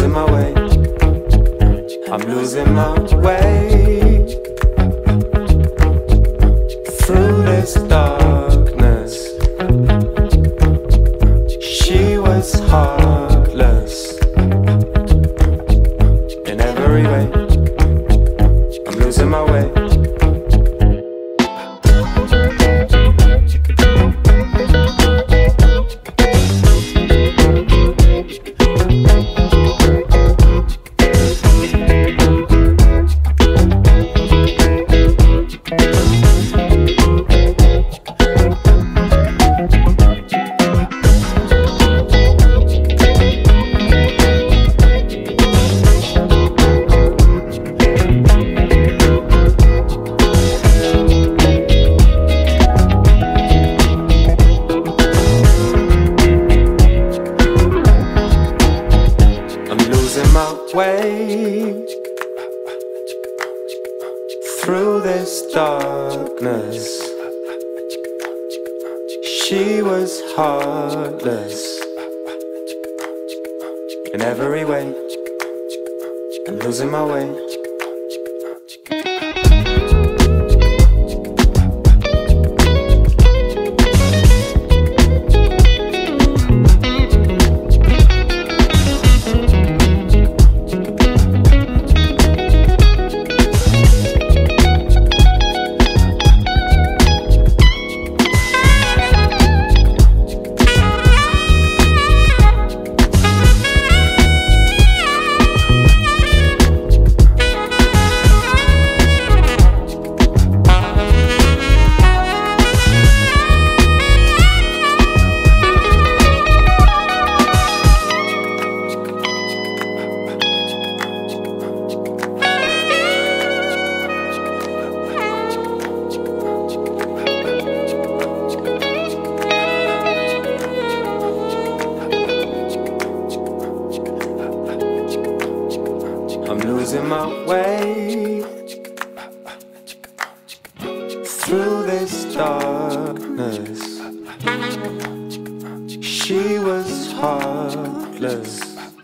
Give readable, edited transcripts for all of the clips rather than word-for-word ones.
losing my way. I'm losing my way through this darkness. She was heartless in every way. I'm losing my way. Way through this darkness. She was heartless in every way. I'm losing my way. I'm losing my way through this darkness. She was heartless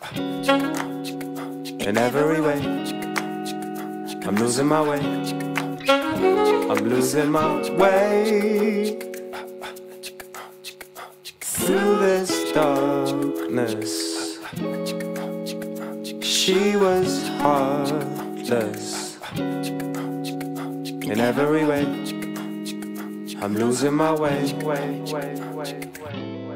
in every way. I'm losing my way. I'm losing my way through this darkness. She was heartless in every way. I'm losing my way.